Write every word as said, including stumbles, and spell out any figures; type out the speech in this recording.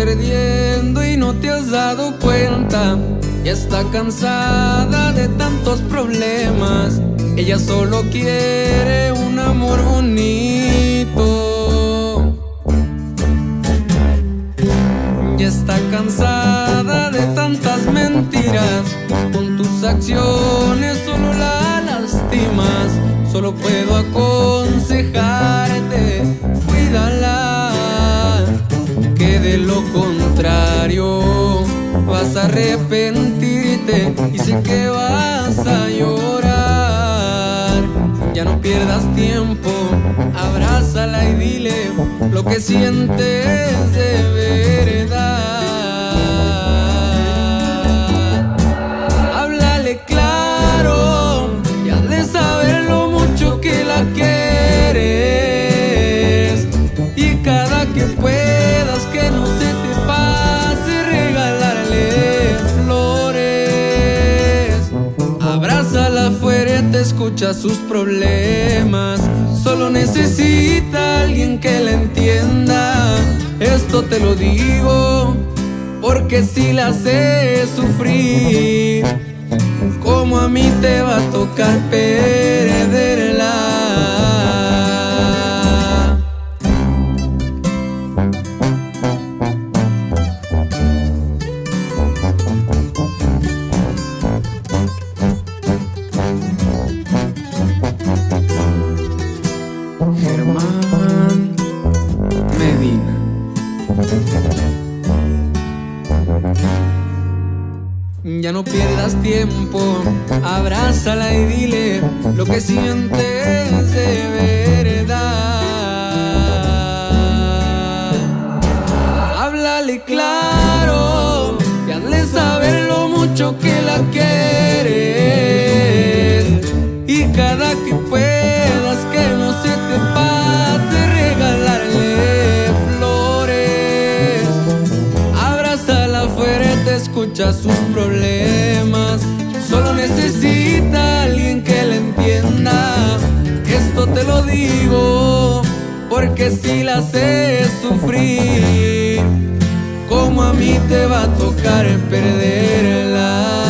perdiendo y no te has dado cuenta. Ya está cansada de tantos problemas. Ella solo quiere un amor bonito. Ya está cansada de tantas mentiras. Con tus acciones solo la lastimas. Solo puedo aconsejarte, cuídala, que de lo contrario vas a arrepentirte y sé que vas a llorar. Ya no pierdas tiempo, abrázala y dile lo que sientes de verdad. Háblale claro y hazle saber lo mucho que la quieres, y cada que puedas que no se te pase regalarle flores. Abrázala fuerte, escucha sus problemas. Solo necesita alguien que la entienda. Esto te lo digo porque si la haces sufrir, como a mí te va a tocar perderla. Germán Medina. Ya no pierdas tiempo, abrázala y dile lo que sientes de verdad. Háblale claro y hazle saber lo mucho que la quieres, y cada que puedas que no se te pase regalarle flores. Abrázala fuerte, escucha sus problemas. Solo necesita alguien que la entienda. Esto te lo digo porque si la haces sufrir, como a mí te va a tocar perderla.